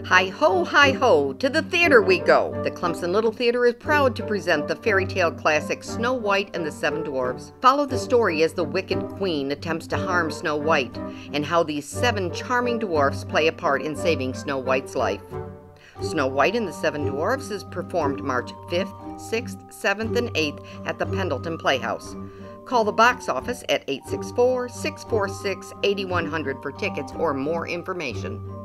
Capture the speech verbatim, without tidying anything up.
Hi-ho, hi-ho, to the theater we go! The Clemson Little Theater is proud to present the fairy tale classic Snow White and the Seven Dwarfs. Follow the story as the wicked queen attempts to harm Snow White, and how these seven charming dwarfs play a part in saving Snow White's life. Snow White and the Seven Dwarfs is performed March fifth, sixth, seventh, and eighth at the Pendleton Playhouse. Call the box office at eight six four, six four six, eight one zero zero for tickets or more information.